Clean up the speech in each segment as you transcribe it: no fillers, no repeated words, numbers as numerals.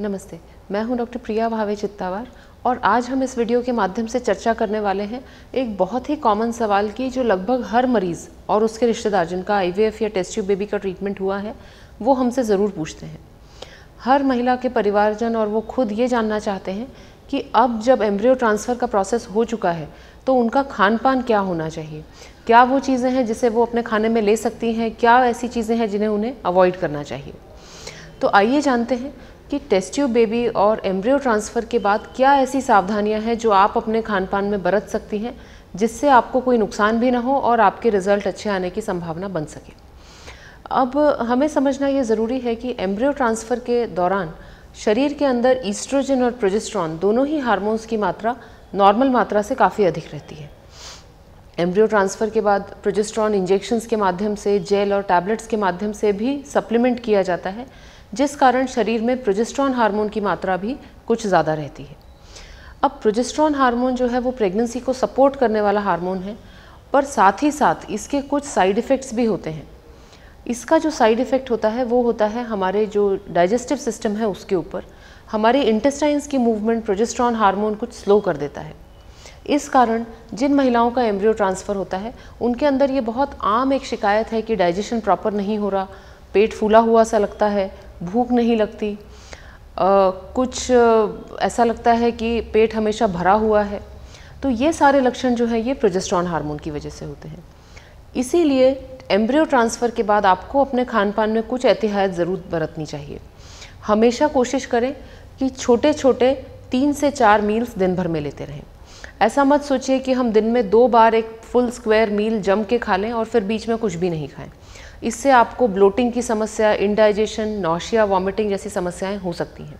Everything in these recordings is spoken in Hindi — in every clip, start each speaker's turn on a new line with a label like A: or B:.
A: नमस्ते, मैं हूं डॉक्टर प्रिया भावे चित्तावर और आज हम इस वीडियो के माध्यम से चर्चा करने वाले हैं एक बहुत ही कॉमन सवाल की जो लगभग हर मरीज़ और उसके रिश्तेदार जिनका IVF या टेस्ट ट्यूब बेबी का ट्रीटमेंट हुआ है वो हमसे ज़रूर पूछते हैं। हर महिला के परिवारजन और वो खुद ये जानना चाहते हैं कि अब जब एम्ब्रियो ट्रांसफ़र का प्रोसेस हो चुका है तो उनका खान पान क्या होना चाहिए, क्या वो चीज़ें हैं जिसे वो अपने खाने में ले सकती हैं, क्या ऐसी चीज़ें हैं जिन्हें उन्हें अवॉइड करना चाहिए। तो आइए जानते हैं कि टेस्ट ट्यूब बेबी और एम्ब्रियो ट्रांसफ़र के बाद क्या ऐसी सावधानियां हैं जो आप अपने खान पान में बरत सकती हैं जिससे आपको कोई नुकसान भी ना हो और आपके रिज़ल्ट अच्छे आने की संभावना बन सके। अब हमें समझना ये ज़रूरी है कि एम्ब्रियो ट्रांसफ़र के दौरान शरीर के अंदर ईस्ट्रोजन और प्रोजेस्टेरॉन दोनों ही हार्मोन्स की मात्रा नॉर्मल मात्रा से काफ़ी अधिक रहती है। एम्ब्रियो ट्रांसफ़र के बाद प्रोजेस्टेरॉन इंजेक्शंस के माध्यम से, जेल और टैबलेट्स के माध्यम से भी सप्लीमेंट किया जाता है, जिस कारण शरीर में प्रोजेस्टेरॉन हार्मोन की मात्रा भी कुछ ज़्यादा रहती है। अब प्रोजेस्टेरॉन हार्मोन जो है वो प्रेगनेंसी को सपोर्ट करने वाला हार्मोन है, पर साथ ही साथ इसके कुछ साइड इफ़ेक्ट्स भी होते हैं। इसका जो साइड इफ़ेक्ट होता है वो होता है हमारे जो डाइजेस्टिव सिस्टम है उसके ऊपर। हमारे इंटेस्टाइन्स की मूवमेंट प्रोजेस्टेरॉन हार्मोन कुछ स्लो कर देता है। इस कारण जिन महिलाओं का एम्ब्रियो ट्रांसफ़र होता है उनके अंदर ये बहुत आम एक शिकायत है कि डाइजेशन प्रॉपर नहीं हो रहा, पेट फूला हुआ सा लगता है, भूख नहीं लगती, कुछ ऐसा लगता है कि पेट हमेशा भरा हुआ है। तो ये सारे लक्षण जो हैं ये प्रोजेस्टेरॉन हार्मोन की वजह से होते हैं। इसीलिए एम्ब्रियो ट्रांसफ़र के बाद आपको अपने खान पान में कुछ एहतियात ज़रूर बरतनी चाहिए। हमेशा कोशिश करें कि छोटे छोटे 3 से 4 मील्स दिन भर में लेते रहें। ऐसा मत सोचिए कि हम दिन में 2 बार एक फुल स्क्वायर मील जम के खा लें और फिर बीच में कुछ भी नहीं खाएं। इससे आपको ब्लोटिंग की समस्या, इंडाइजेशन, नौशिया, वॉमिटिंग जैसी समस्याएं हो सकती हैं।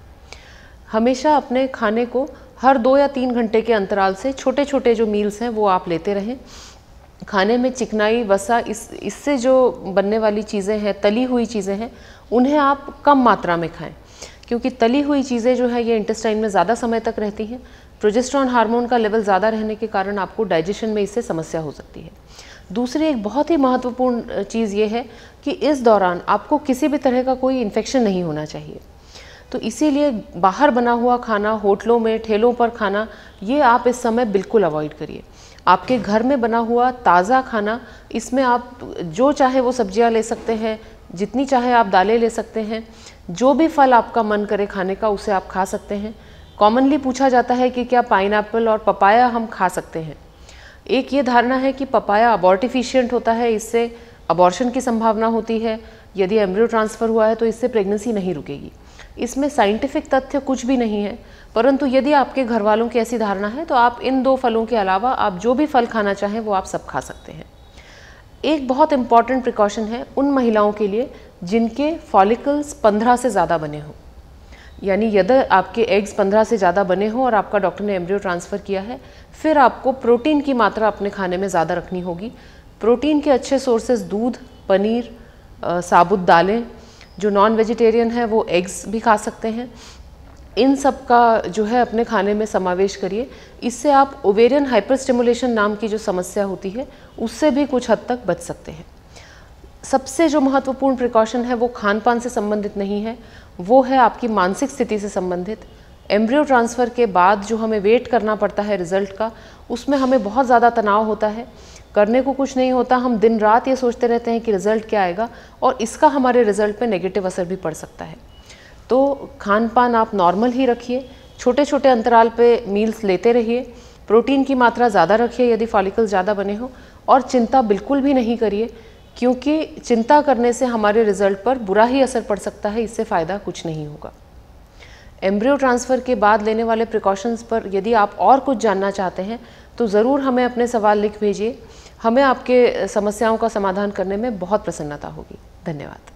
A: हमेशा अपने खाने को हर 2 या 3 घंटे के अंतराल से छोटे छोटे जो मील्स हैं वो आप लेते रहें। खाने में चिकनाई, वसा, इससे जो बनने वाली चीज़ें हैं, तली हुई चीज़ें हैं, उन्हें आप कम मात्रा में खाएं, क्योंकि तली हुई चीज़ें जो है ये इंटेस्टाइन में ज़्यादा समय तक रहती हैं। प्रोजेस्टेरॉन हार्मोन का लेवल ज़्यादा रहने के कारण आपको डाइजेशन में इससे समस्या हो सकती है। दूसरी एक बहुत ही महत्वपूर्ण चीज़ ये है कि इस दौरान आपको किसी भी तरह का कोई इन्फेक्शन नहीं होना चाहिए। तो इसीलिए बाहर बना हुआ खाना, होटलों में, ठेलों पर खाना, ये आप इस समय बिल्कुल अवॉइड करिए। आपके घर में बना हुआ ताज़ा खाना, इसमें आप जो चाहे वो सब्जियां ले सकते हैं, जितनी चाहे आप दालें ले सकते हैं, जो भी फल आपका मन करे खाने का उसे आप खा सकते हैं। कॉमनली पूछा जाता है कि क्या पाइनएप्पल और पपाया हम खा सकते हैं। एक ये धारणा है कि पपाया अबॉर्टिफिशिएंट होता है, इससे अबॉर्शन की संभावना होती है। यदि एम्ब्रियो ट्रांसफ़र हुआ है तो इससे प्रेगनेंसी नहीं रुकेगी। इसमें साइंटिफिक तथ्य कुछ भी नहीं है, परंतु यदि आपके घर वालों की ऐसी धारणा है तो आप इन 2 फलों के अलावा आप जो भी फल खाना चाहें वो आप सब खा सकते हैं। एक बहुत इम्पॉर्टेंट प्रिकॉशन है उन महिलाओं के लिए जिनके फॉलिकल्स 15 से ज़्यादा बने हों, यानी यदि आपके एग्स 15 से ज़्यादा बने हों और आपका डॉक्टर ने एम्ब्रियो ट्रांसफ़र किया है, फिर आपको प्रोटीन की मात्रा अपने खाने में ज़्यादा रखनी होगी। प्रोटीन के अच्छे सोर्सेज दूध, पनीर, साबुत दालें, जो नॉन वेजिटेरियन है वो एग्स भी खा सकते हैं। इन सब का जो है अपने खाने में समावेश करिए। इससे आप ओवेरियन हाइपरस्टिमुलेशन नाम की जो समस्या होती है उससे भी कुछ हद तक बच सकते हैं। सबसे जो महत्वपूर्ण प्रिकॉशन है वो खान पान से संबंधित नहीं है, वो है आपकी मानसिक स्थिति से संबंधित। एम्ब्रियो ट्रांसफ़र के बाद जो हमें वेट करना पड़ता है रिज़ल्ट का, उसमें हमें बहुत ज़्यादा तनाव होता है, करने को कुछ नहीं होता। हम दिन रात ये सोचते रहते हैं कि रिज़ल्ट क्या आएगा और इसका हमारे रिज़ल्ट पे नेगेटिव असर भी पड़ सकता है। तो खान पान आप नॉर्मल ही रखिए, छोटे छोटे अंतराल पे मील्स लेते रहिए, प्रोटीन की मात्रा ज़्यादा रखिए यदि फॉलिकल्स ज़्यादा बने हो, और चिंता बिल्कुल भी नहीं करिए, क्योंकि चिंता करने से हमारे रिज़ल्ट पर बुरा ही असर पड़ सकता है, इससे फ़ायदा कुछ नहीं होगा। एम्ब्रियो ट्रांसफ़र के बाद लेने वाले प्रिकॉशंस पर यदि आप और कुछ जानना चाहते हैं तो ज़रूर हमें अपने सवाल लिख भेजिए। हमें आपके समस्याओं का समाधान करने में बहुत प्रसन्नता होगी। धन्यवाद।